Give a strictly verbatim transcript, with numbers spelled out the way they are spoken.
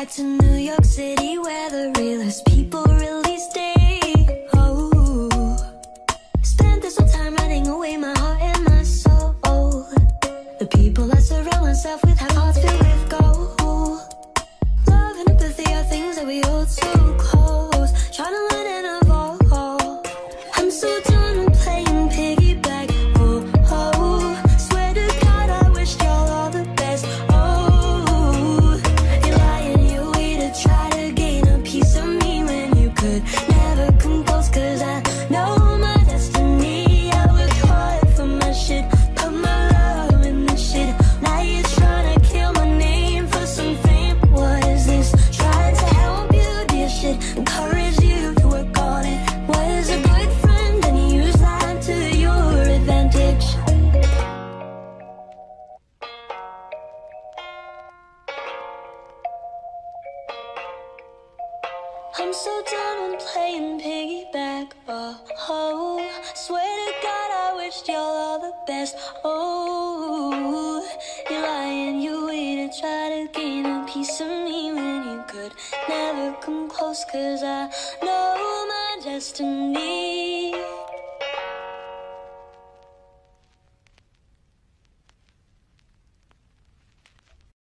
back to New York City, where the realest people really stay. Oh, spent this whole time writing away my heart and my soul. The people I surround myself with have hearts filled with gold. Love and empathy are things that we hold so close. Trying to learn and evolve. I'm so done with playing piggyback. Oh, oh, swear to God I wish y'all all the best. Oh, you're lying, you waited, try to gain a piece of me when you could never come close. Cause I know my destiny. I worked hard for my shit, put my love in the shit. Now you're trying to kill my name for some fame. What is this? Trying to help you do your shit, encourage you to work on it. Was a good friend and you use that to your advantage. I'm so done with playing piggyback. Oh, oh, swear to God I wished y'all all the best. Oh, you're lying, you waited, try to gain a piece of me when you could never come close. Cause I know my destiny.